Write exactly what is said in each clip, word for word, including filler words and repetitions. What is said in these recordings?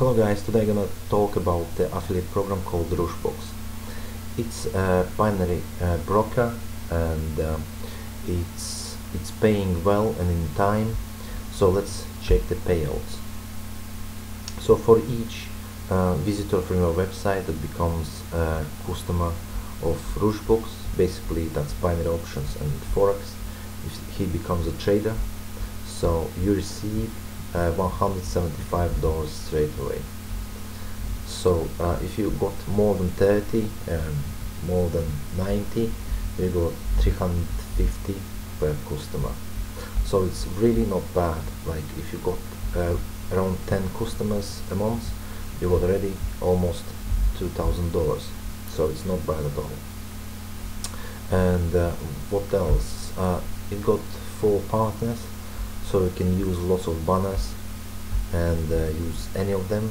Hello guys, today I'm gonna talk about the affiliate program called Rushbox. It's a binary uh, broker, and uh, it's it's paying well and in time. So let's check the payouts. So for each uh, visitor from your website that becomes a customer of Rushbox, basically that's binary options and forex, if he becomes a trader, so you receive uh, one hundred seventy-five dollars straight away. So uh, if you got more than thirty and more than ninety, you got three hundred fifty per customer. So it's really not bad. Like if you got uh, around ten customers a month, you got already almost two thousand dollars. So it's not bad at all. And uh, what else? Uh, it got four partners, so you can use lots of banners and uh, use any of them.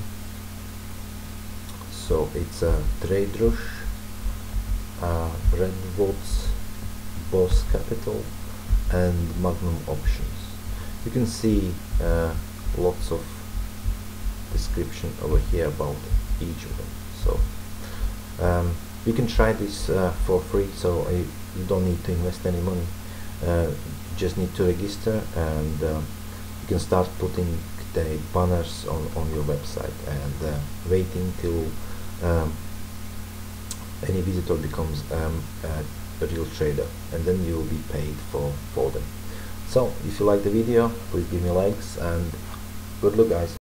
So it's a uh, Trade Rush, uh, Red Votes, Boss Capital, and Magnum Options. You can see uh, lots of description over here about each of them. So um, you can try this uh, for free, so you, you don't need to invest any money. Uh, you just need to register, and uh, you can start putting the banners on, on your website and uh, waiting till um, any visitor becomes um, a, a real trader, and then you will be paid for, for them. So if you like the video, please give me likes, and good luck guys.